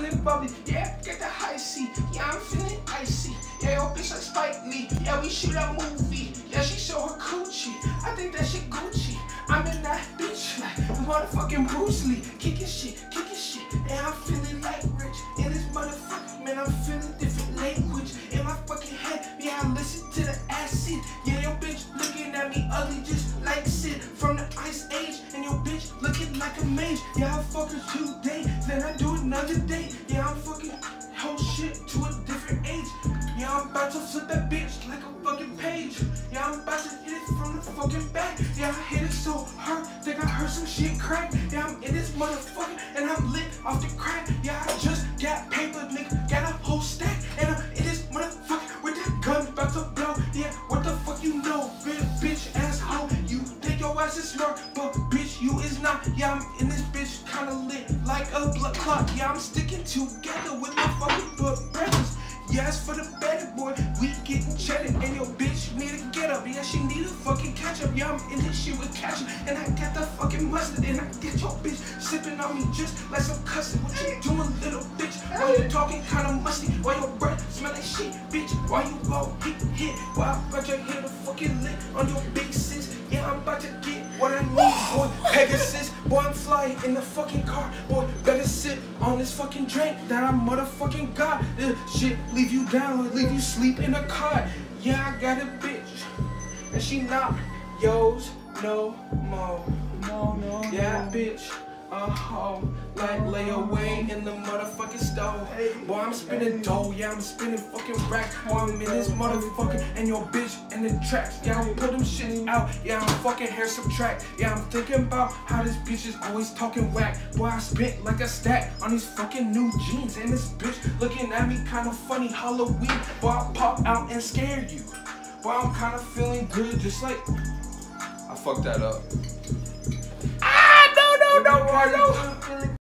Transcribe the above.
feeling bubbly. Yeah, get the high C. Yeah, I'm feeling icy. Yeah, yo, bitch like Spike Lee. Yeah, we shoot a movie. Yeah, she show her coochie. I think that shit Gucci. I'm in that bitch like motherfucking Bruce Lee. Kicking shit, kicking shit. And I'm feeling like rich. In this motherfucker, man, I'm feeling different language. In my fucking head, yeah, I listen to the acid. Yeah, your bitch looking at me ugly just like Sid from the Ice Age. And your bitch looking like a mage. Yeah, I fuck her today, then I do another day. Yeah, I'm fucking whole shit to a different age. Yeah, I'm about to flip that bitch like a fucking page. Yeah, I'm about to hit it from the fucking back. Yeah, I hit it so hard, think I heard some shit crack. Yeah, I'm in this motherfucker and I'm lit off the crack. Yeah, I just got paper, nigga, got a whole stack. And I'm in this motherfucker with that gun about to blow. Yeah, what the fuck you know, bitch asshole. You think your ass is smart, but bitch, you is not. Yeah, I'm in this bitch kinda lit like a blood clot. Yeah, I'm sticking together with my fucking brothers. Yeah, it's for the better boy, we getting cheddar. And your bitch need to get up, yeah, she need a fucking catch up. Yeah, I'm in this shit with ketchup, and I got the fucking mustard. And I get your bitch sipping on me just like some custard. What you doing, little bitch? Why you talking kinda musty? Why your breath smell like shit, bitch? Why you go hit? Why I got your head fucking lit on your big sis? Yeah, I'm about to get what I need, boy. Pegasus, boy, I'm flying in the fucking car. Boy, better sit on this fucking drink that I motherfucking got. This shit leave you down, leave you sleep in a car. Yeah, I got a bitch, and she not yours no more. No. Yeah, bitch, like lay away in the motherfucking stove. Boy, I'm spinning dough, yeah, I'm spinning fucking racks. Boy, I'm in this motherfucker, and your bitch in the tracks. Yeah, I'm put them shit out, yeah, I'm fucking hair subtract. Yeah, I'm thinking about how this bitch is always talking whack. Boy, I spent like a stack on these fucking new jeans, and this bitch looking at me kinda funny. Halloween, boy, I pop out and scare you. Boy, I'm kinda feeling good, just like I fucked that up. No.